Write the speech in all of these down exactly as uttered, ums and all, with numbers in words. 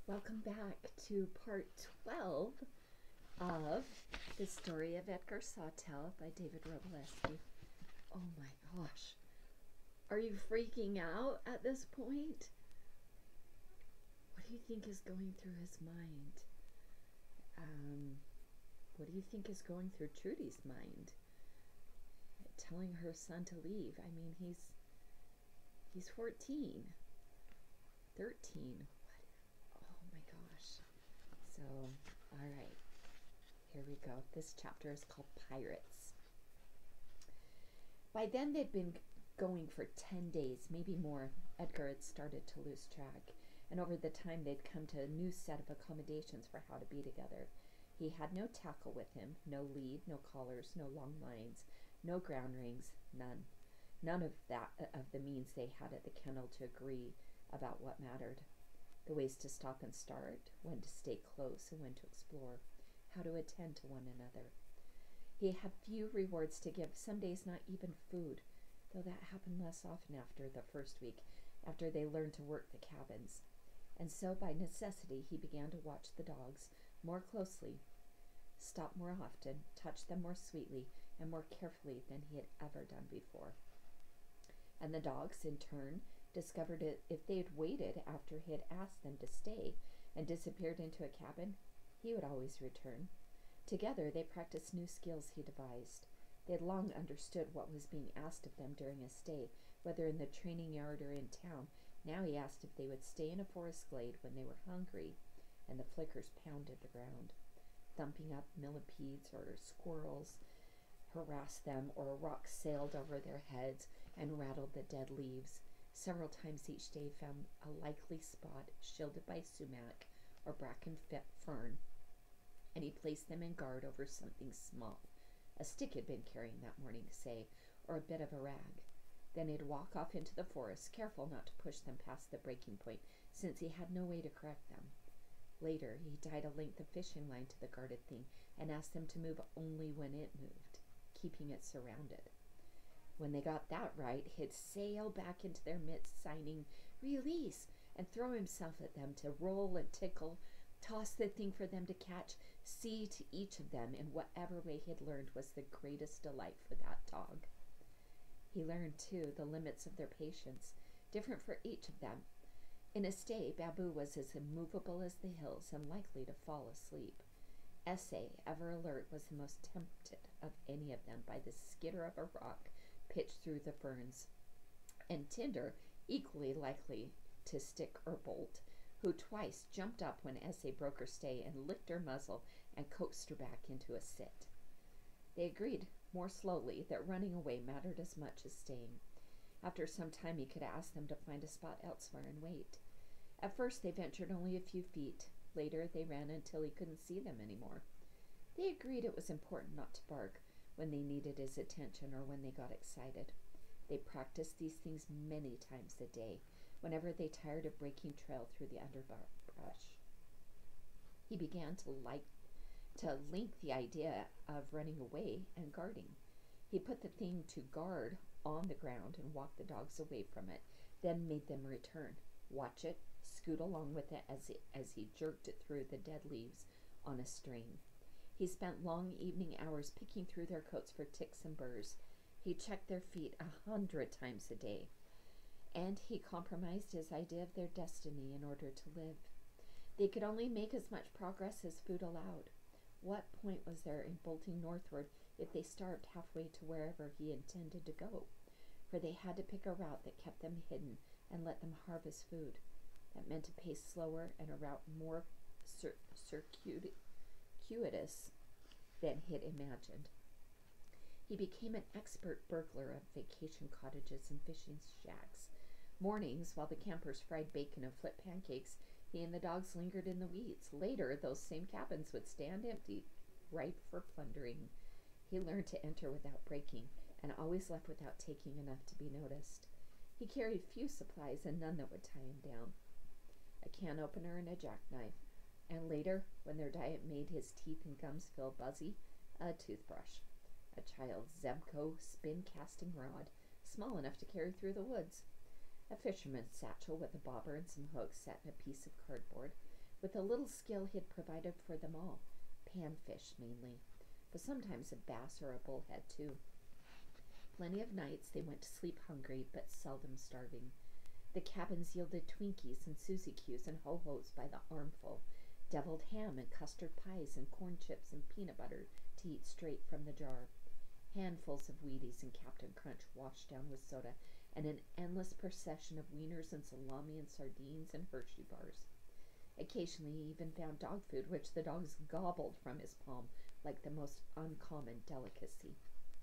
Welcome back to part twelve of The Story of Edgar Sawtelle by David Robolewski. Oh my gosh. Are you freaking out at this point? What do you think is going through his mind? Um, what do you think is going through Trudy's mind? Telling her son to leave. I mean, he's he's fourteen. thirteen. Oh my gosh. So, all right. Here we go. This chapter is called Pirates. By then they'd been going for ten days, maybe more. Edgar had started to lose track, and over the time they'd come to a new set of accommodations for how to be together. He had no tackle with him, no lead, no collars, no long lines, no ground rings, none. None of that of the means they had at the kennel to agree about what mattered. The ways to stop and start, when to stay close and when to explore, how to attend to one another. He had few rewards to give, some days not even food, though that happened less often after the first week, after they learned to work the cabins. And so by necessity he began to watch the dogs more closely, stop more often, touch them more sweetly and more carefully than he had ever done before. And the dogs, in turn, discovered it if they had waited after he had asked them to stay and disappeared into a cabin, he would always return. Together they practiced new skills he devised. They had long understood what was being asked of them during a stay, whether in the training yard or in town. Now he asked if they would stay in a forest glade when they were hungry, and the flickers pounded the ground. Thumping up millipedes or squirrels harassed them, or a rock sailed over their heads and rattled the dead leaves. Several times each day found a likely spot shielded by sumac or bracken fern, and he placed them in guard over something small. A stick he'd been carrying that morning, say, or a bit of a rag. Then he'd walk off into the forest, careful not to push them past the breaking point, since he had no way to correct them. Later, he tied a length of fishing line to the guarded thing and asked them to move only when it moved, keeping it surrounded. When they got that right, he'd sail back into their midst, signing, "Release," and throw himself at them to roll and tickle, toss the thing for them to catch, see to each of them in whatever way he'd learned was the greatest delight for that dog. He learned, too, the limits of their patience, different for each of them. In a stay, Babu was as immovable as the hills and likely to fall asleep. Essay, ever alert, was the most tempted of any of them by the skitter of a rock pitched through the ferns, and Tinder, equally likely to stick or bolt, who twice jumped up when Essay broke her stay and licked her muzzle and coaxed her back into a sit. They agreed, more slowly, that running away mattered as much as staying. After some time he could ask them to find a spot elsewhere and wait. At first they ventured only a few feet. Later they ran until he couldn't see them any more. They agreed it was important not to bark when they needed his attention or when they got excited. They practiced these things many times a day, whenever they tired of breaking trail through the underbrush. He began to like to link the idea of running away and guarding. He put the thing to guard on the ground and walked the dogs away from it, then made them return, watch it, scoot along with it as he, as he jerked it through the dead leaves on a string. He spent long evening hours picking through their coats for ticks and burrs. He checked their feet a hundred times a day, and he compromised his idea of their destiny in order to live. They could only make as much progress as food allowed. What point was there in bolting northward if they starved halfway to wherever he intended to go? For they had to pick a route that kept them hidden and let them harvest food. That meant a pace slower and a route more cir- circuitous than he'd imagined. He became an expert burglar of vacation cottages and fishing shacks. Mornings, while the campers fried bacon and flipped pancakes, he and the dogs lingered in the weeds. Later, those same cabins would stand empty, ripe for plundering. He learned to enter without breaking, and always left without taking enough to be noticed. He carried few supplies and none that would tie him down. A can opener and a jackknife, and later, when their diet made his teeth and gums feel buzzy, a toothbrush. A child's Zebco spin casting rod, small enough to carry through the woods. A fisherman's satchel with a bobber and some hooks set in a piece of cardboard, With a little skill he had provided for them all, panfish mainly, but sometimes a bass or a bullhead too. Plenty of nights they went to sleep hungry, but seldom starving. The cabins yielded Twinkies and Suzy Q's and Ho-Hos by the armful, deviled ham and custard pies and corn chips and peanut butter to eat straight from the jar, handfuls of Wheaties and Captain Crunch washed down with soda, and an endless procession of wieners and salami and sardines and Hershey bars. Occasionally he even found dog food, which the dogs gobbled from his palm like the most uncommon delicacy.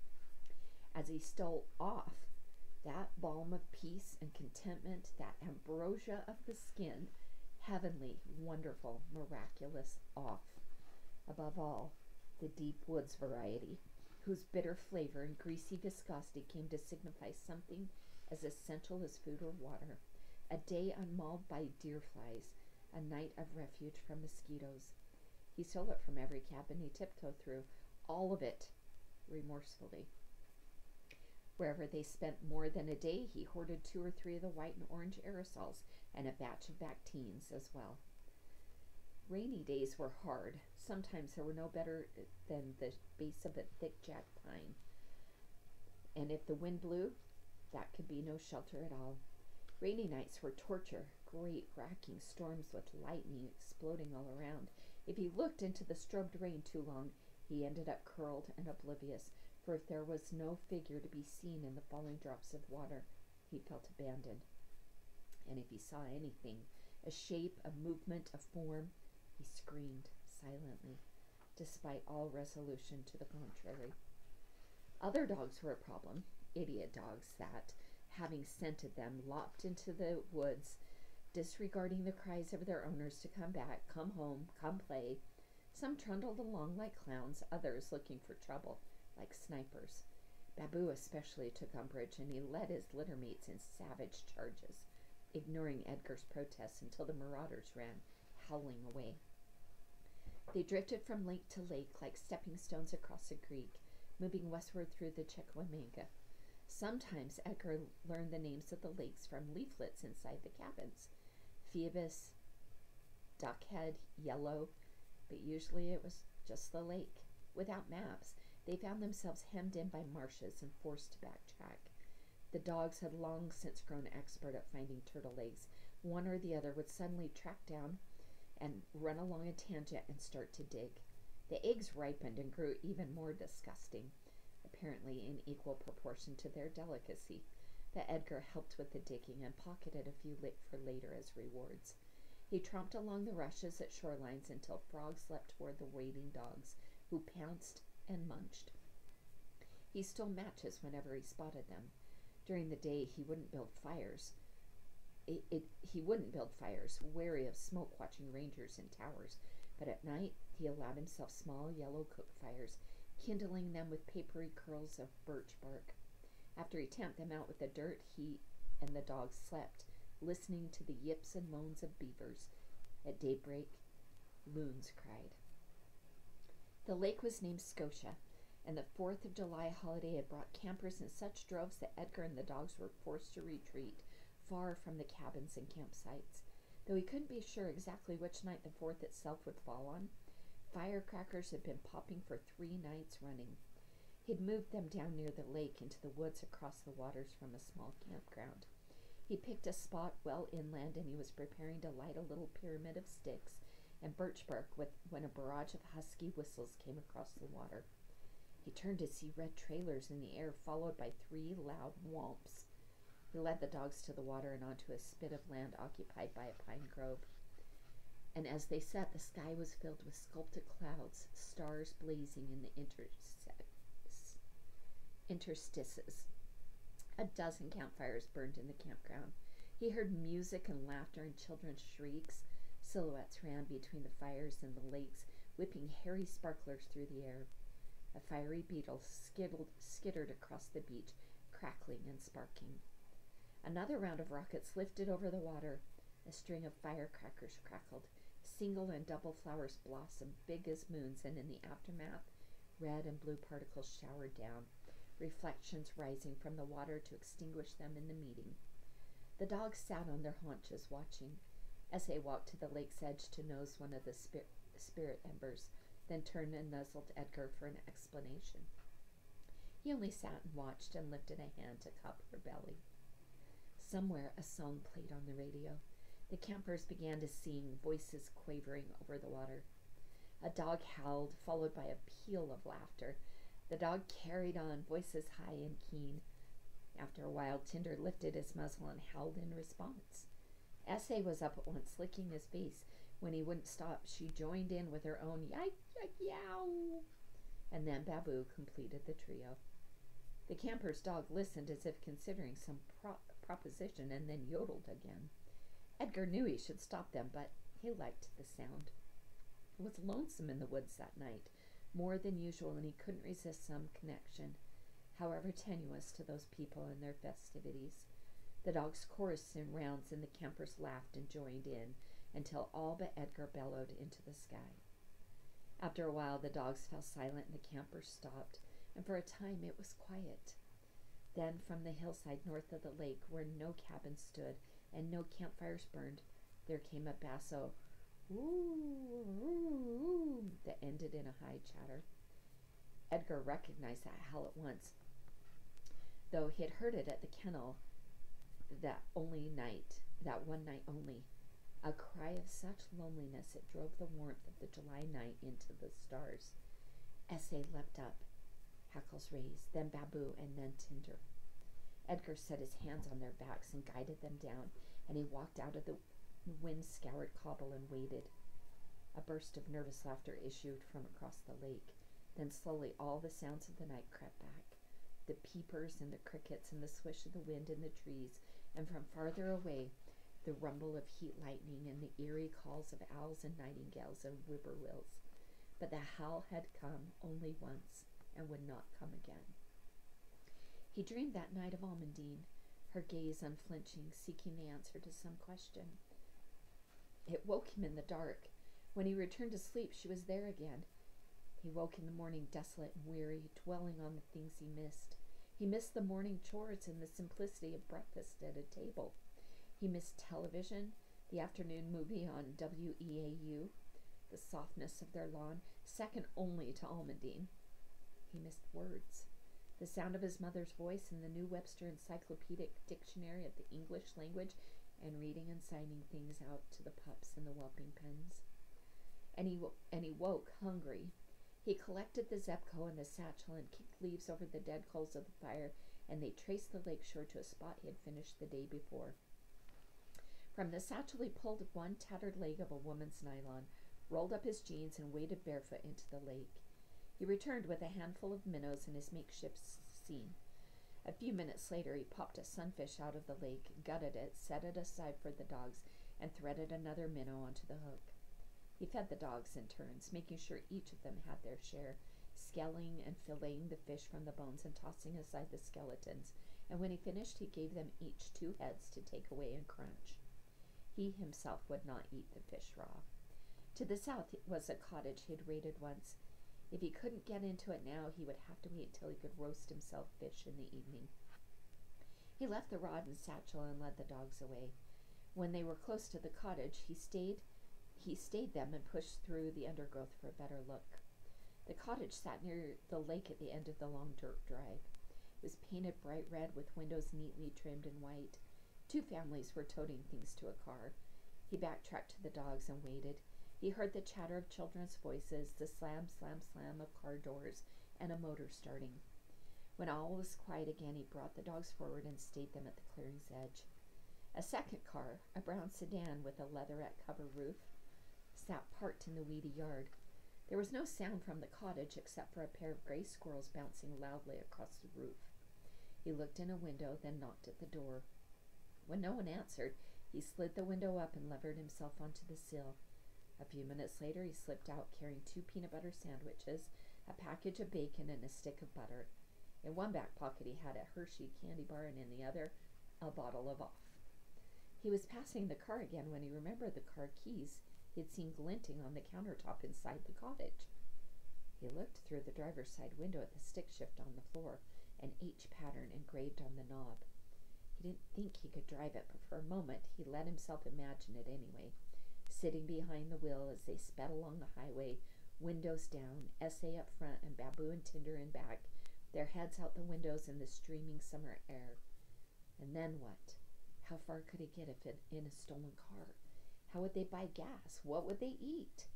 As he stole off, that balm of peace and contentment, that ambrosia of the skin, heavenly, wonderful, miraculous off. Above all, the deep woods variety, whose bitter flavor and greasy viscosity came to signify something as essential as food or water, a day unmauled by deer flies, a night of refuge from mosquitoes. He stole it from every cabin he tiptoed through, all of it, remorsefully. Wherever they spent more than a day, he hoarded two or three of the white and orange aerosols and a batch of Bactines as well. Rainy days were hard. Sometimes there were no better than the base of a thick jack pine. And if the wind blew, that could be no shelter at all. Rainy nights were torture, great racking storms with lightning exploding all around. If he looked into the strobed rain too long, he ended up curled and oblivious, for if there was no figure to be seen in the falling drops of water, he felt abandoned. And if he saw anything, a shape, a movement, a form, he screamed silently, despite all resolution to the contrary. Other dogs were a problem, idiot dogs that, having scented them, lopped into the woods, disregarding the cries of their owners to come back, come home, come play. Some trundled along like clowns, others looking for trouble, like snipers. Babu especially took umbrage, and he led his litter mates in savage charges, ignoring Edgar's protests until the marauders ran, howling away. They drifted from lake to lake like stepping stones across a creek, moving westward through the Chickamauga. Sometimes Edgar learned the names of the lakes from leaflets inside the cabins. Phoebus, Duckhead, Yellow, but usually it was just the lake. Without maps, they found themselves hemmed in by marshes and forced to backtrack. The dogs had long since grown expert at finding turtle eggs. One or the other would suddenly track down and run along a tangent and start to dig. The eggs ripened and grew even more disgusting, apparently in equal proportion to their delicacy. But Edgar helped with the digging and pocketed a few lit for later as rewards. He tromped along the rushes at shorelines until frogs leapt toward the waiting dogs, who pounced and munched. He stole matches whenever he spotted them. During the day, he wouldn't build fires. It, it, he wouldn't build fires, wary of smoke-watching rangers in towers, but at night he allowed himself small yellow cook fires, kindling them with papery curls of birch bark. After he tamped them out with the dirt, he and the dogs slept, listening to the yips and moans of beavers. At daybreak, loons cried. The lake was named Scotia, and the fourth of July holiday had brought campers in such droves that Edgar and the dogs were forced to retreat, far from the cabins and campsites. Though he couldn't be sure exactly which night the fourth itself would fall on, firecrackers had been popping for three nights running. He'd moved them down near the lake into the woods across the waters from a small campground. He picked a spot well inland, and he was preparing to light a little pyramid of sticks and birch bark with, when a barrage of husky whistles came across the water. He turned to see red trailers in the air, followed by three loud whomps. He led the dogs to the water and onto a spit of land occupied by a pine grove. And as they sat, the sky was filled with sculpted clouds, stars blazing in the interse- interstices. A dozen campfires burned in the campground. He heard music and laughter and children's shrieks. Silhouettes ran between the fires and the lakes, whipping hairy sparklers through the air. A fiery beetle skittled, skittered across the beach, crackling and sparking. Another round of rockets lifted over the water. A string of firecrackers crackled. Single and double flowers blossomed, big as moons, and in the aftermath, red and blue particles showered down, reflections rising from the water to extinguish them in the meeting. The dogs sat on their haunches, watching. Essay walked to the lake's edge to nose one of the spir- spirit embers, then turned and nuzzled Edgar for an explanation. He only sat and watched and lifted a hand to cup her belly. Somewhere a song played on the radio. The campers began to sing, voices quavering over the water. A dog howled, followed by a peal of laughter. The dog carried on, voices high and keen. After a while, Tinder lifted his muzzle and howled in response. Essay was up at once, licking his face. When he wouldn't stop, she joined in with her own yike, yike, yow. And then Babu completed the trio. The camper's dog listened as if considering some pro- proposition and then yodeled again. Edgar knew he should stop them, but he liked the sound. It was lonesome in the woods that night, more than usual, and he couldn't resist some connection, however tenuous, to those people and their festivities. The dogs chorused in rounds, and the campers laughed and joined in, until all but Edgar bellowed into the sky. After a while, the dogs fell silent, and the campers stopped, and for a time it was quiet. Then, from the hillside north of the lake, where no cabins stood and no campfires burned, there came a basso "Ooh, ooh, ooh," that ended in a high chatter. Edgar recognized that howl at once, though he had heard it at the kennel that only night, that one night only. A cry of such loneliness it drove the warmth of the July night into the stars. Essay leapt up, hackles raised, then Babu, and then Tinder. Edgar set his hands on their backs and guided them down, and he walked out of the wind-scoured cobble and waited. A burst of nervous laughter issued from across the lake. Then slowly all the sounds of the night crept back, the peepers and the crickets and the swish of the wind in the trees, and from farther away the rumble of heat lightning and the eerie calls of owls and nightingales and whippoorwills. But the howl had come only once and would not come again. He dreamed that night of Almandine, her gaze unflinching, seeking the answer to some question. It woke him in the dark. When he returned to sleep, she was there again. He woke in the morning desolate and weary, dwelling on the things he missed. He missed the morning chores and the simplicity of breakfast at a table. He missed television, the afternoon movie on W E A U, the softness of their lawn, second only to Almandine. He missed words, the sound of his mother's voice in the New Webster Encyclopedic Dictionary of the English language, and reading and signing things out to the pups in the whelping pens. And he, wo- and he woke hungry. He collected the Zebco and the satchel and kicked leaves over the dead coals of the fire, and they traced the lake shore to a spot he had finished the day before. From the satchel he pulled one tattered leg of a woman's nylon, rolled up his jeans, and waded barefoot into the lake. He returned with a handful of minnows and his makeshift seine. A few minutes later he popped a sunfish out of the lake, gutted it, set it aside for the dogs, and threaded another minnow onto the hook. He fed the dogs in turns, making sure each of them had their share, scaling and filleting the fish from the bones and tossing aside the skeletons, and when he finished he gave them each two heads to take away and crunch. He himself would not eat the fish raw. To the south was a cottage he had raided once. If he couldn't get into it now, he would have to wait till he could roast himself fish in the evening. He left the rod and satchel and led the dogs away. When they were close to the cottage, he stayed he stayed them and pushed through the undergrowth for a better look. The cottage sat near the lake at the end of the long dirt drive. It was painted bright red with windows neatly trimmed in white. Two families were toting things to a car. He backtracked to the dogs and waited. He heard the chatter of children's voices, the slam, slam, slam of car doors, and a motor starting. When all was quiet again, he brought the dogs forward and stayed them at the clearing's edge. A second car, a brown sedan with a leatherette cover roof, sat parked in the weedy yard. There was no sound from the cottage except for a pair of gray squirrels bouncing loudly across the roof. He looked in a window, then knocked at the door. When no one answered, he slid the window up and levered himself onto the sill. A few minutes later, he slipped out carrying two peanut butter sandwiches, a package of bacon, and a stick of butter. In one back pocket, he had a Hershey candy bar, and in the other, a bottle of off. He was passing the car again when he remembered the car keys he had seen glinting on the countertop inside the cottage. He looked through the driver's side window at the stick shift on the floor, an H pattern engraved on the knob. He didn't think he could drive it, but for a moment he let himself imagine it anyway. sitting behind the wheel as they sped along the highway, windows down, Essay up front and Baboo and Tinder in back, their heads out the windows in the streaming summer air. And then what? How far could it get if it in a stolen car? How would they buy gas? What would they eat?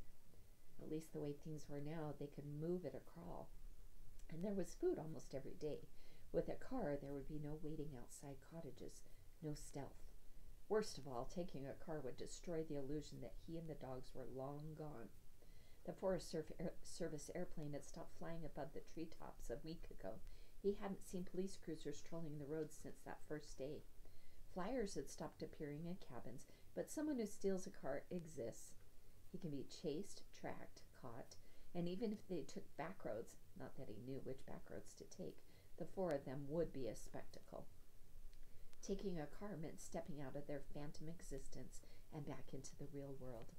At least the way things were now, they could move at a crawl. And there was food almost every day. With a car, there would be no waiting outside cottages, no stealth. Worst of all, taking a car would destroy the illusion that he and the dogs were long gone. The Forest Air- Service airplane had stopped flying above the treetops a week ago. He hadn't seen police cruisers trolling the roads since that first day. Flyers had stopped appearing in cabins, but someone who steals a car exists. He can be chased, tracked, caught, and even if they took back roads, not that he knew which back roads to take, the four of them would be a spectacle. Taking a car meant stepping out of their phantom existence and back into the real world.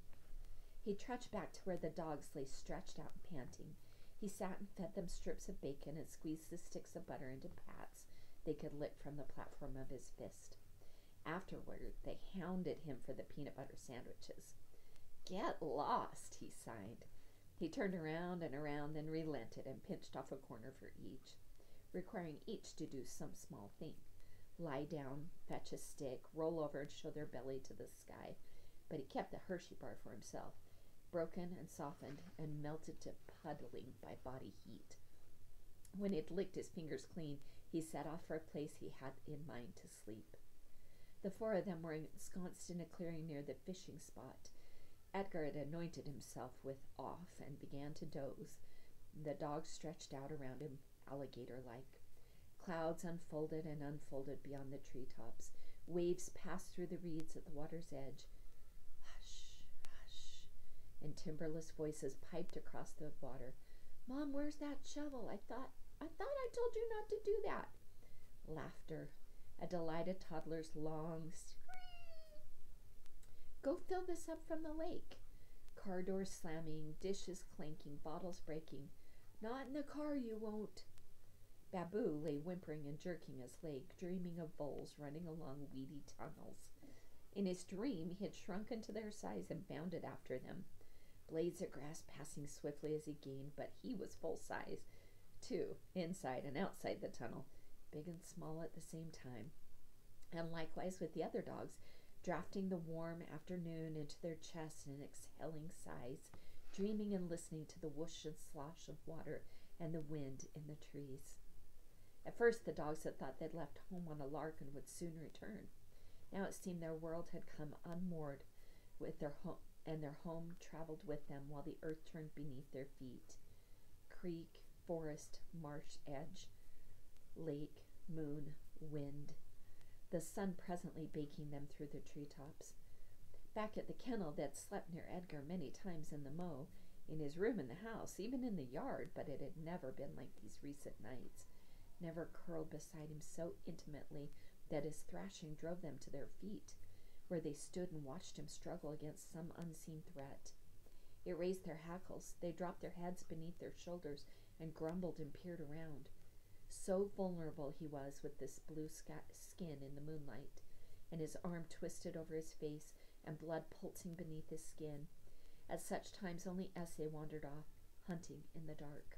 He trudged back to where the dogs lay stretched out and panting. He sat and fed them strips of bacon and squeezed the sticks of butter into pats they could lick from the platform of his fist. Afterward, they hounded him for the peanut butter sandwiches. "Get lost," he sighed. He turned around and around, then relented and pinched off a corner for each, requiring each to do some small thing. Lie down, fetch a stick, roll over and show their belly to the sky. But he kept the Hershey bar for himself, broken and softened and melted to puddling by body heat. When he'd licked his fingers clean, he set off for a place he had in mind to sleep. The four of them were ensconced in a clearing near the fishing spot. Edgar had anointed himself with off and began to doze. The dogs stretched out around him, alligator-like. Clouds unfolded and unfolded beyond the treetops. Waves passed through the reeds at the water's edge. Hush, hush, and timberless voices piped across the water. "Mom, where's that shovel? I thought, I thought I told you not to do that." Laughter, a delighted toddler's long scream. "Go fill this up from the lake." Car doors slamming, dishes clanking, bottles breaking. "Not in the car, you won't." Baboo lay whimpering and jerking his leg, dreaming of voles running along weedy tunnels. In his dream, he had shrunken to their size and bounded after them, blades of grass passing swiftly as he gained, but he was full size, too, inside and outside the tunnel, big and small at the same time. And likewise with the other dogs, drafting the warm afternoon into their chests and exhaling sighs, dreaming and listening to the whoosh and slosh of water and the wind in the trees. At first the dogs had thought they'd left home on a lark and would soon return. Now it seemed their world had come unmoored with their home, and their home traveled with them while the earth turned beneath their feet. Creek, forest, marsh edge, lake, moon, wind, the sun presently baking them through the treetops. Back at the kennel, they'd slept near Edgar many times in the mow, in his room in the house, even in the yard, but it had never been like these recent nights. Never curled beside him so intimately that his thrashing drove them to their feet, where they stood and watched him struggle against some unseen threat. It raised their hackles. They dropped their heads beneath their shoulders and grumbled and peered around. So vulnerable he was with this blue skin in the moonlight, and his arm twisted over his face and blood pulsing beneath his skin. At such times only Essay wandered off, hunting in the dark.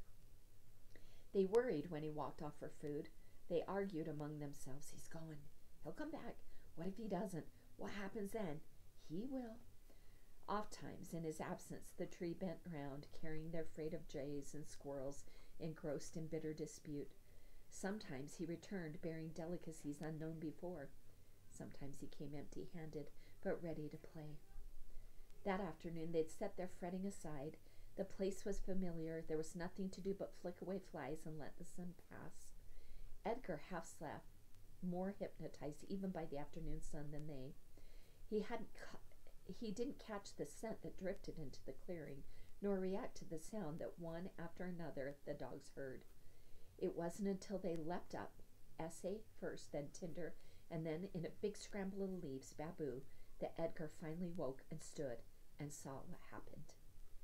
They worried when he walked off for food. They argued among themselves. "He's going. He'll come back. What if he doesn't? What happens then?" "He will." Ofttimes, in his absence, the tree bent round, carrying their freight of jays and squirrels, engrossed in bitter dispute. Sometimes he returned, bearing delicacies unknown before. Sometimes he came empty-handed, but ready to play. That afternoon they'd set their fretting aside. The place was familiar. There was nothing to do but flick away flies and let the sun pass. Edgar half slept, more hypnotized even by the afternoon sun than they. He hadn't ca- he didn't catch the scent that drifted into the clearing, nor react to the sound that one after another the dogs heard. It wasn't until they leapt up, Essay first, then Tinder, and then in a big scramble of leaves, Baboo, that Edgar finally woke and stood and saw what happened.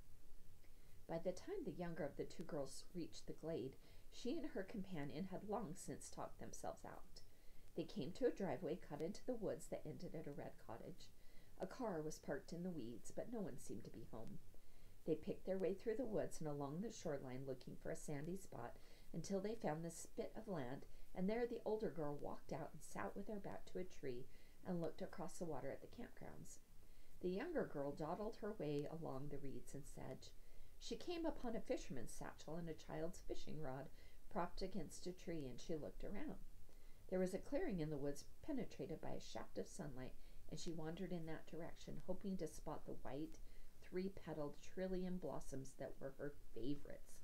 By the time the younger of the two girls reached the glade, she and her companion had long since talked themselves out. They came to a driveway cut into the woods that ended at a red cottage. A car was parked in the weeds, but no one seemed to be home. They picked their way through the woods and along the shoreline looking for a sandy spot until they found this spit of land, and there the older girl walked out and sat with her back to a tree and looked across the water at the campgrounds. The younger girl dawdled her way along the reeds and sedge. She came upon a fisherman's satchel and a child's fishing rod propped against a tree, and she looked around. There was a clearing in the woods penetrated by a shaft of sunlight, and she wandered in that direction, hoping to spot the white, three-petaled trillium blossoms that were her favorites.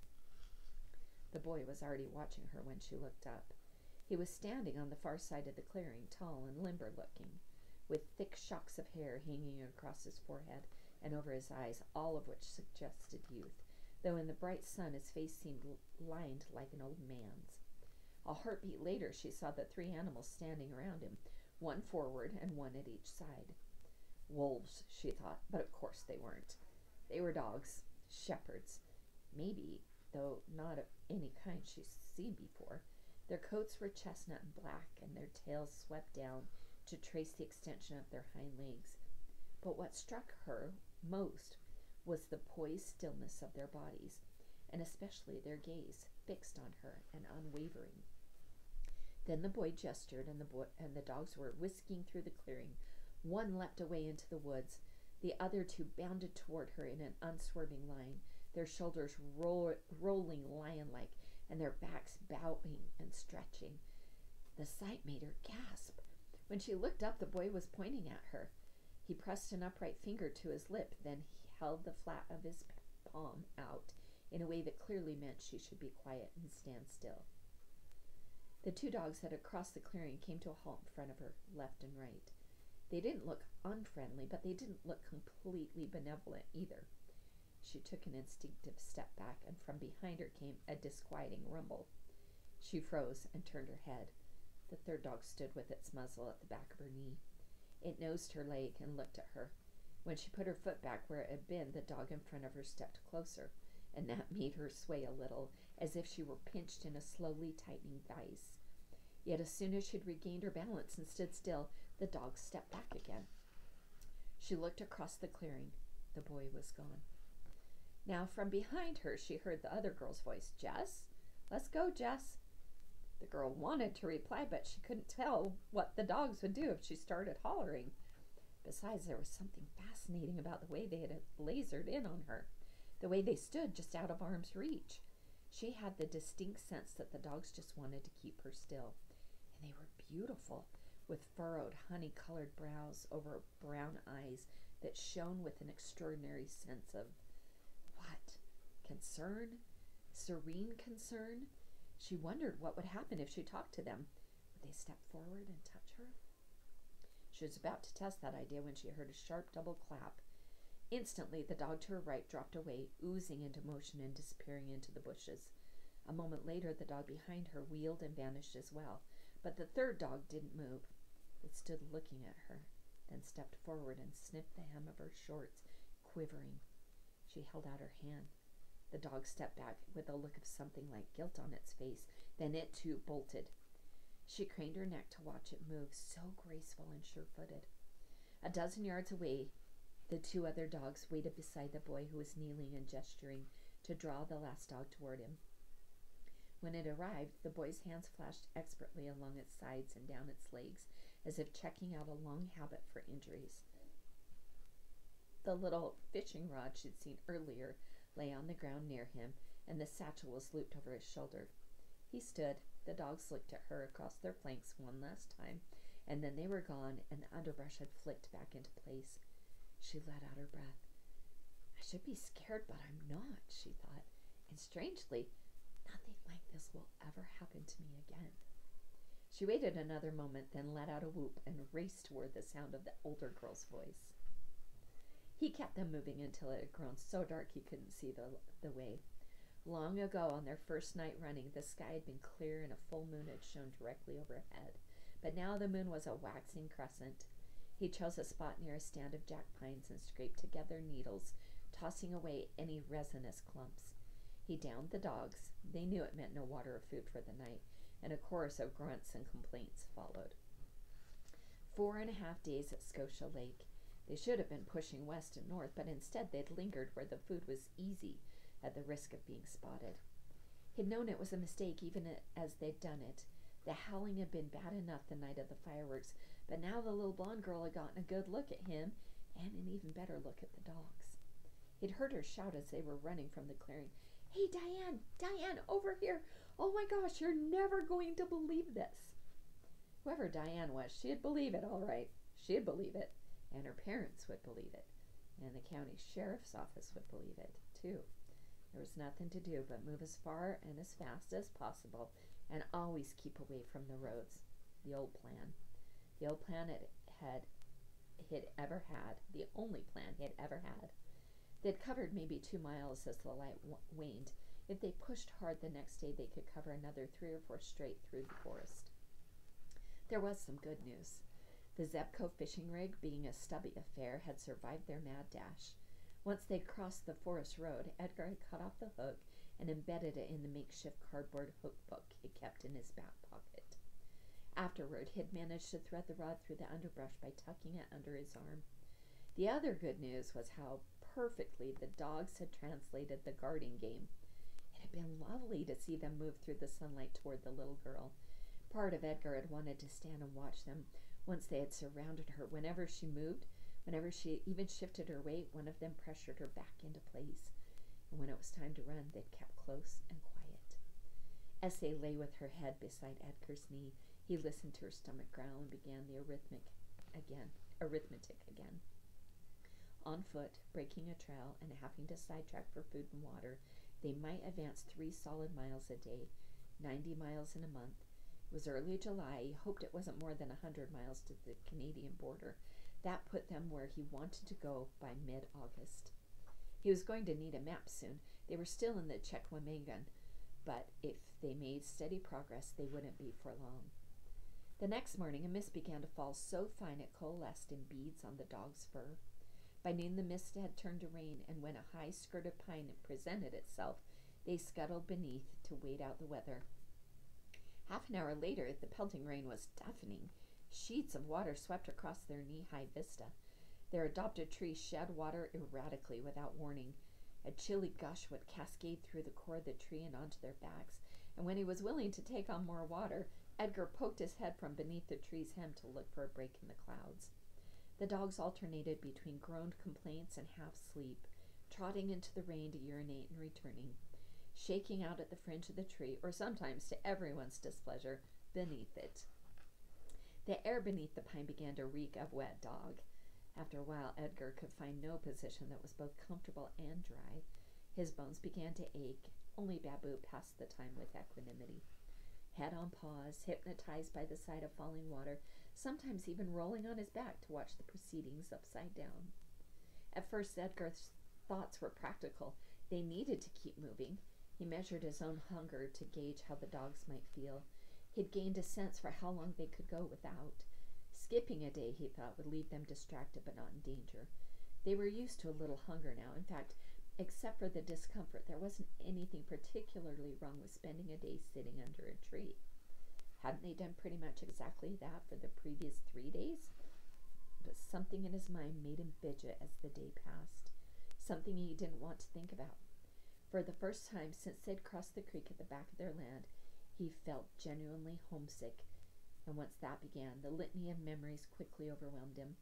The boy was already watching her when she looked up. He was standing on the far side of the clearing, tall and limber-looking, with thick shocks of hair hanging across his forehead and over his eyes, all of which suggested youth, though in the bright sun his face seemed lined like an old man's. A heartbeat later she saw the three animals standing around him, one forward and one at each side. Wolves, she thought, but of course they weren't. They were dogs, shepherds, maybe, though not of any kind she'd seen before. Their coats were chestnut and black, and their tails swept down to trace the extension of their hind legs. But what struck her most was the poised stillness of their bodies, and especially their gaze, fixed on her and unwavering. Then the boy gestured, and the boy and the dogs were whisking through the clearing. One leapt away into the woods. The other two bounded toward her in an unswerving line, their shoulders ro- rolling lion-like, and their backs bowing and stretching. The sight made her gasp. When she looked up, the boy was pointing at her. He pressed an upright finger to his lip, then he held the flat of his palm out in a way that clearly meant she should be quiet and stand still. The two dogs that had crossed the clearing came to a halt in front of her, left and right. They didn't look unfriendly, but they didn't look completely benevolent either. She took an instinctive step back, and from behind her came a disquieting rumble. She froze and turned her head. The third dog stood with its muzzle at the back of her knee. It nosed her leg and looked at her. When she put her foot back where it had been, the dog in front of her stepped closer, and that made her sway a little, as if she were pinched in a slowly tightening vise. Yet as soon as she'd regained her balance and stood still, the dog stepped back again. She looked across the clearing. The boy was gone. Now from behind her she heard the other girl's voice. "Jess? Let's go, Jess." The girl wanted to reply, but she couldn't tell what the dogs would do if she started hollering. Besides, there was something fascinating about the way they had lasered in on her, the way they stood just out of arm's reach. She had the distinct sense that the dogs just wanted to keep her still, and they were beautiful, with furrowed, honey-colored brows over brown eyes that shone with an extraordinary sense of, what, concern? Serene concern? She wondered what would happen if she talked to them. Would they step forward and touch her? She was about to test that idea when she heard a sharp double clap. Instantly, the dog to her right dropped away, oozing into motion and disappearing into the bushes. A moment later, the dog behind her wheeled and vanished as well, but the third dog didn't move. It stood looking at her, then stepped forward and sniffed the hem of her shorts, quivering. She held out her hand. The dog stepped back with a look of something like guilt on its face. Then it too bolted. She craned her neck to watch it move, so graceful and sure-footed. A dozen yards away, the two other dogs waited beside the boy, who was kneeling and gesturing to draw the last dog toward him. When it arrived, the boy's hands flashed expertly along its sides and down its legs, as if checking out a long habit for injuries. The little fishing rod she'd seen earlier lay on the ground near him, and the satchel was looped over his shoulder. He stood. The dogs looked at her across their flanks one last time, and then they were gone, and the underbrush had flicked back into place. She let out her breath. I should be scared, but I'm not, she thought, and strangely, nothing like this will ever happen to me again. She waited another moment, then let out a whoop and raced toward the sound of the older girl's voice. He kept them moving until it had grown so dark he couldn't see the, the way. Long ago, on their first night running, the sky had been clear and a full moon had shone directly overhead, but now the moon was a waxing crescent. He chose a spot near a stand of jack pines and scraped together needles, tossing away any resinous clumps. He downed the dogs. They knew it meant no water or food for the night, and a chorus of grunts and complaints followed. Four and a half days at Scotia Lake. They should have been pushing west and north, but instead they'd lingered where the food was easy at the risk of being spotted. He'd known it was a mistake even as they'd done it. The howling had been bad enough the night of the fireworks, but now the little blonde girl had gotten a good look at him and an even better look at the dogs. He'd heard her shout as they were running from the clearing, "Hey, Diane! Diane, over here! Oh my gosh, you're never going to believe this!" Whoever Diane was, she'd believe it, all right. She'd believe it, and her parents would believe it, and the county sheriff's office would believe it, too. There was nothing to do but move as far and as fast as possible and always keep away from the roads. The old plan. The old plan it had he'd ever had, the only plan he'd ever had. They'd covered maybe two miles as the light w- waned. If they pushed hard the next day, they could cover another three or four straight through the forest. There was some good news. The Zebco fishing rig, being a stubby affair, had survived their mad dash. Once they'd crossed the forest road, Edgar had cut off the hook and embedded it in the makeshift cardboard hook book he kept in his back pocket. Afterward, he had managed to thread the rod through the underbrush by tucking it under his arm. The other good news was how perfectly the dogs had translated the guarding game. It had been lovely to see them move through the sunlight toward the little girl. Part of Edgar had wanted to stand and watch them once they had surrounded her. Whenever she moved, whenever she even shifted her weight, one of them pressured her back into place. And when it was time to run, they'd kept close and quiet. As they lay with her head beside Edgar's knee, he listened to her stomach growl and began the arithmetic again. Arithmetic again. On foot, breaking a trail and having to sidetrack for food and water, they might advance three solid miles a day, ninety miles in a month. It was early July. He hoped it wasn't more than a hundred miles to the Canadian border. That put them where he wanted to go by mid-August. He was going to need a map soon. They were still in the Chequamegon, but if they made steady progress, they wouldn't be for long. The next morning, a mist began to fall so fine it coalesced in beads on the dog's fur. By noon, the mist had turned to rain, and when a high-skirted pine presented itself, they scuttled beneath to wait out the weather. Half an hour later, the pelting rain was deafening. Sheets of water swept across their knee-high vista. Their adopted tree shed water erratically without warning. A chilly gush would cascade through the core of the tree and onto their backs, and when he was willing to take on more water, Edgar poked his head from beneath the tree's hem to look for a break in the clouds. The dogs alternated between groaned complaints and half-sleep, trotting into the rain to urinate and returning, shaking out at the fringe of the tree, or sometimes, to everyone's displeasure, beneath it. The air beneath the pine began to reek of wet dog. After a while, Edgar could find no position that was both comfortable and dry. His bones began to ache. Only Babu passed the time with equanimity. Head on paws, hypnotized by the sight of falling water, sometimes even rolling on his back to watch the proceedings upside down. At first, Edgar's thoughts were practical. They needed to keep moving. He measured his own hunger to gauge how the dogs might feel. He'd gained a sense for how long they could go without. Skipping a day, he thought, would leave them distracted but not in danger. They were used to a little hunger now. In fact, except for the discomfort, there wasn't anything particularly wrong with spending a day sitting under a tree. Hadn't they done pretty much exactly that for the previous three days? But something in his mind made him fidget as the day passed, something he didn't want to think about. For the first time since they'd crossed the creek at the back of their land, he felt genuinely homesick, and once that began, the litany of memories quickly overwhelmed him.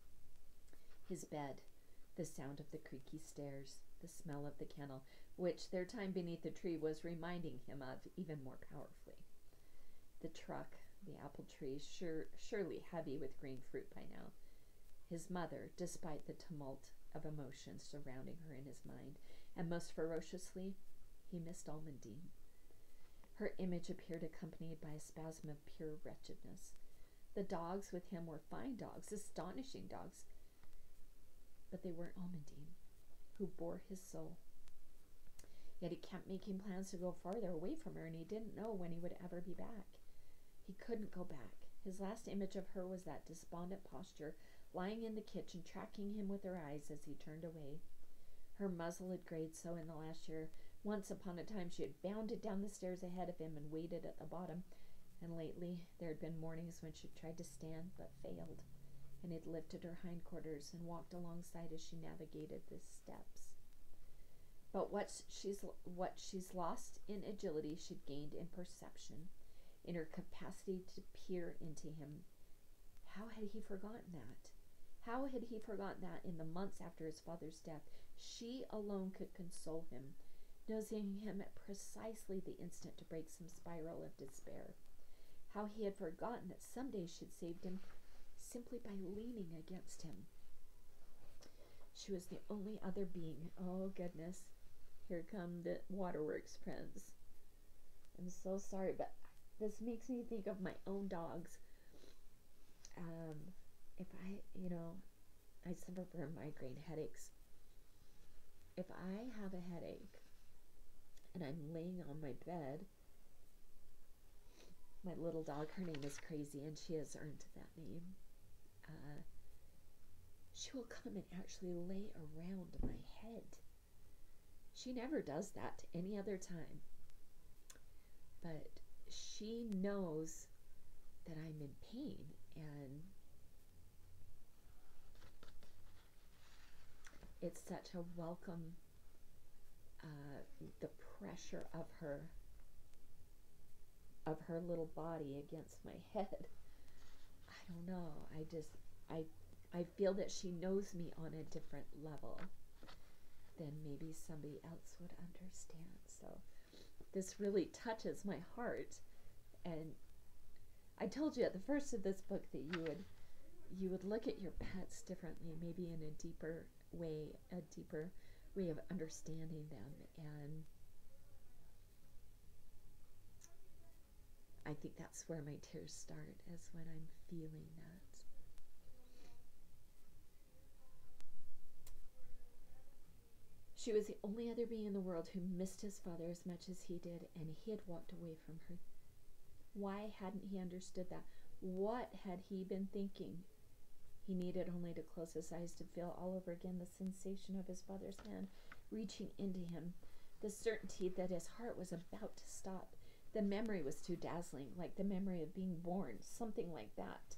His bed, the sound of the creaky stairs, the smell of the kennel, which their time beneath the tree was reminding him of even more powerfully. The truck, the apple tree, sure, surely heavy with green fruit by now. His mother, despite the tumult of emotions surrounding her in his mind, and most ferociously, he missed Almondine. Her image appeared accompanied by a spasm of pure wretchedness. The dogs with him were fine dogs, astonishing dogs, but they weren't Almondine, who bore his soul. Yet he kept making plans to go farther away from her, and he didn't know when he would ever be back. He couldn't go back. His last image of her was that despondent posture, lying in the kitchen, tracking him with her eyes as he turned away. Her muzzle had grayed so in the last year. Once upon a time she had bounded down the stairs ahead of him and waited at the bottom, and lately there had been mornings when she tried to stand but failed. and had lifted her hindquarters and walked alongside as she navigated the steps. But what she's what she's lost in agility, she'd gained in perception, in her capacity to peer into him. How had he forgotten that? How had he forgotten that in the months after his father's death, she alone could console him, nosing him at precisely the instant to break some spiral of despair? How he had forgotten that someday she'd saved him simply by leaning against him. She was the only other being. Oh, goodness. Here come the waterworks friends. I'm so sorry, but this makes me think of my own dogs. Um, if I, you know, I suffer from migraine headaches. If I have a headache and I'm laying on my bed, my little dog, her name is Crazy, and she has earned that name. Uh, she will come and actually lay around my head. She never does that any other time. But she knows that I'm in pain, and it's such a welcome, uh, the pressure of her, of her little body against my head. I don't know. I just, I, I feel that she knows me on a different level than maybe somebody else would understand. So this really touches my heart. And I told you at the first of this book that you would, you would look at your pets differently, maybe in a deeper way, a deeper way of understanding them. And I think that's where my tears start, is when I'm feeling that. She was the only other being in the world who missed his father as much as he did, and he had walked away from her. Why hadn't he understood that? What had he been thinking? He needed only to close his eyes to feel all over again the sensation of his father's hand reaching into him, the certainty that his heart was about to stop. The memory was too dazzling, like the memory of being born, something like that,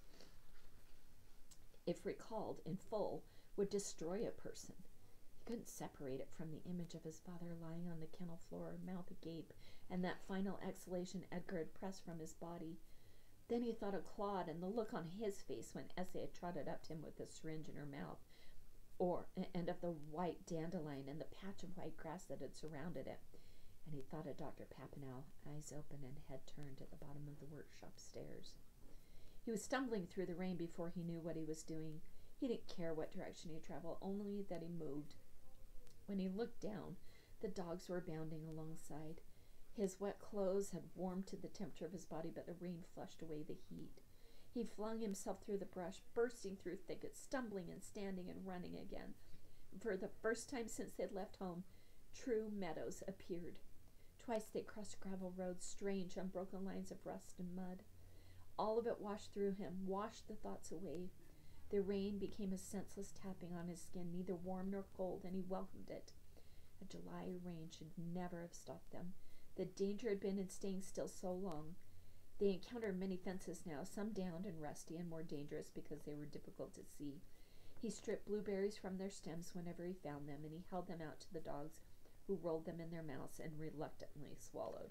if recalled in full, would destroy a person. He couldn't separate it from the image of his father lying on the kennel floor, mouth agape, and that final exhalation Edgar had pressed from his body. Then he thought of Claude and the look on his face when Essie had trotted up to him with a syringe in her mouth, or and of the white dandelion and the patch of white grass that had surrounded it. And he thought of Doctor Papineau, eyes open and head turned at the bottom of the workshop stairs. He was stumbling through the rain before he knew what he was doing. He didn't care what direction he traveled, only that he moved. When he looked down, the dogs were bounding alongside. His wet clothes had warmed to the temperature of his body, but the rain flushed away the heat. He flung himself through the brush, bursting through thickets, stumbling and standing and running again. For the first time since they'd left home, true meadows appeared. Twice they crossed gravel roads, strange, unbroken lines of rust and mud. All of it washed through him, washed the thoughts away. The rain became a senseless tapping on his skin, neither warm nor cold, and he welcomed it. A July rain should never have stopped them. The danger had been in staying still so long. They encountered many fences now, some downed and rusty and more dangerous because they were difficult to see. He stripped blueberries from their stems whenever he found them, and he held them out to the dogs, who rolled them in their mouths and reluctantly swallowed.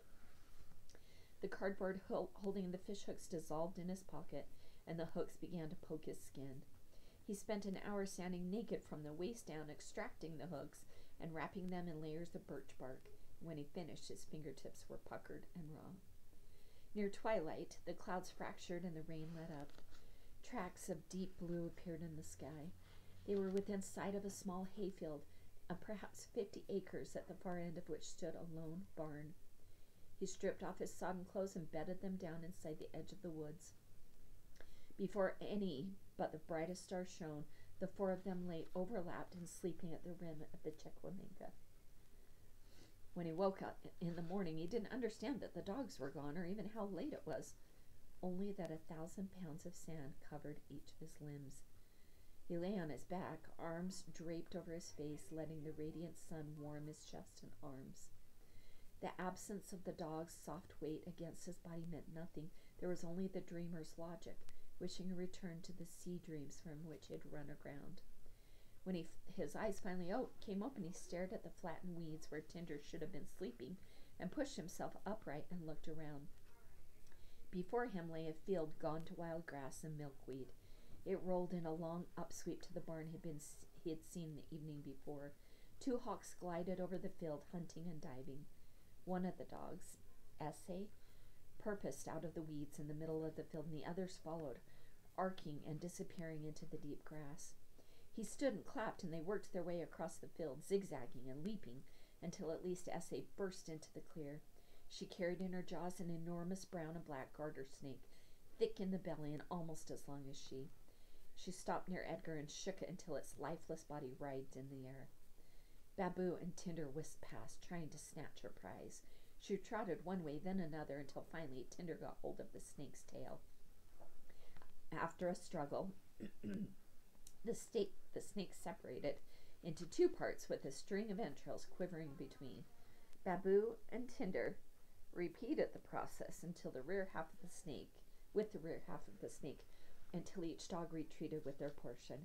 The cardboard holding the fish hooks dissolved in his pocket, and the hooks began to poke his skin. He spent an hour standing naked from the waist down, extracting the hooks and wrapping them in layers of birch bark. When he finished, his fingertips were puckered and raw. Near twilight, the clouds fractured and the rain let up. Tracks of deep blue appeared in the sky. They were within sight of a small hayfield, of perhaps fifty acres, at the far end of which stood a lone barn. He stripped off his sodden clothes and bedded them down inside the edge of the woods. Before any but the brightest stars shone, the four of them lay overlapped and sleeping at the rim of the Chequameca. When he woke up in the morning, he didn't understand that the dogs were gone or even how late it was, only that a thousand pounds of sand covered each of his limbs. He lay on his back, arms draped over his face, letting the radiant sun warm his chest and arms. The absence of the dog's soft weight against his body meant nothing. There was only the dreamer's logic. wishing a return to the sea dreams from which he'd run aground. When he, his eyes finally out, came open, he stared at the flattened weeds where Tinder should have been sleeping and pushed himself upright and looked around. Before him lay a field gone to wild grass and milkweed. It rolled in a long upsweep to the barn he'd, been, he had seen the evening before. Two hawks glided over the field, hunting and diving. One of the dogs, Essay, purposed out of the weeds in the middle of the field, and the others followed, arcing and disappearing into the deep grass. He stood and clapped, and they worked their way across the field, zigzagging and leaping, until at least Essay burst into the clear. She carried in her jaws an enormous brown and black garter snake, thick in the belly and almost as long as she. She stopped near Edgar and shook it until its lifeless body writhed in the air. Baboo and Tinder whisked past, trying to snatch her prize. She trotted one way, then another, until finally Tinder got hold of the snake's tail. After a struggle, the, sta- the snake separated into two parts with a string of entrails quivering between. Baboo and Tinder repeated the process until the rear half of the snake, with the rear half of the snake, until each dog retreated with their portion.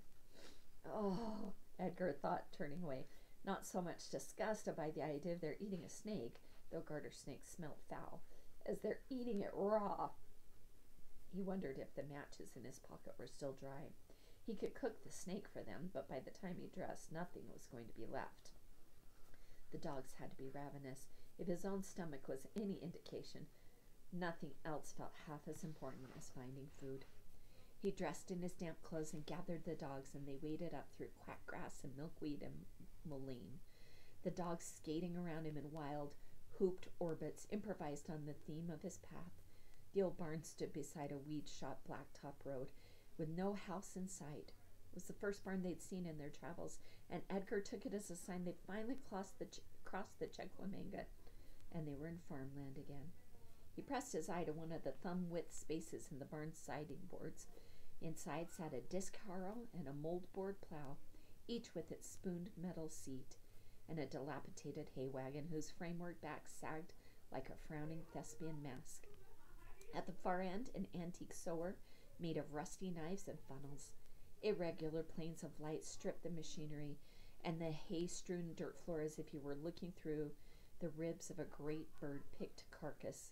Oh, Edgar thought, turning away, not so much disgusted by the idea of their eating a snake, though garter snakes smelt foul, as they're eating it raw. He wondered if the matches in his pocket were still dry. He could cook the snake for them, but by the time he dressed, nothing was going to be left. The dogs had to be ravenous. If his own stomach was any indication, nothing else felt half as important as finding food. He dressed in his damp clothes and gathered the dogs, and they waded up through quack grass and milkweed and mullein. The dogs, skating around him in wild, hooped orbits, improvised on the theme of his path. The old barn stood beside a weed-shot blacktop road, with no house in sight. It was the first barn they'd seen in their travels, and Edgar took it as a sign they finally crossed the, Ch- crossed the Chekwaminga, and they were in farmland again. He pressed his eye to one of the thumb-width spaces in the barn's siding boards. Inside sat a disc harrow and a mold-board plow, each with its spooned metal seat, and a dilapidated hay wagon whose framework back sagged like a frowning thespian mask. At the far end, an antique sower made of rusty knives and funnels. Irregular planes of light stripped the machinery and the hay-strewn dirt floor as if you were looking through the ribs of a great bird-picked carcass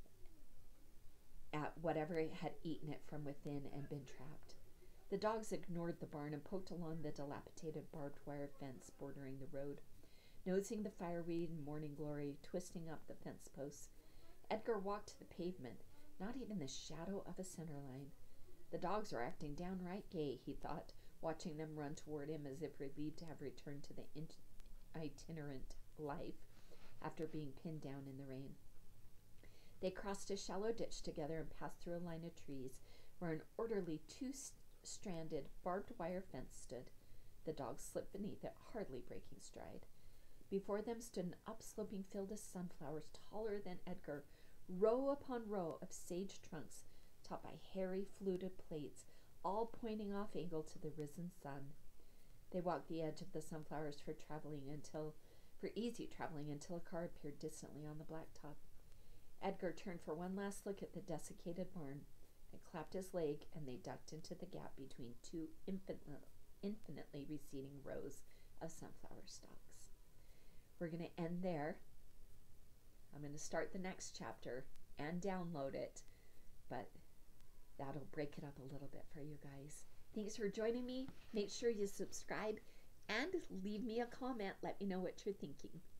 at whatever had eaten it from within and been trapped. The dogs ignored the barn and poked along the dilapidated barbed wire fence bordering the road, nosing the fireweed and morning glory twisting up the fence posts. Edgar walked to the pavement, not even the shadow of a center line. The dogs were acting downright gay, he thought, watching them run toward him as if relieved to have returned to the itinerant life after being pinned down in the rain. They crossed a shallow ditch together and passed through a line of trees where an orderly two-stranded barbed wire fence stood. The dogs slipped beneath it, hardly breaking stride. Before them stood an upsloping field of sunflowers taller than Edgar, row upon row of sage trunks topped by hairy fluted plates, all pointing off angle to the risen sun. They walked the edge of the sunflowers for traveling until, for easy traveling until a car appeared distantly on the blacktop. Edgar turned for one last look at the desiccated barn and clapped his leg, and they ducked into the gap between two infinite, infinitely receding rows of sunflower stalks. We're going to end there. I'm going to start the next chapter and download it, but that'll break it up a little bit for you guys. Thanks for joining me. Make sure you subscribe and leave me a comment. Let me know what you're thinking.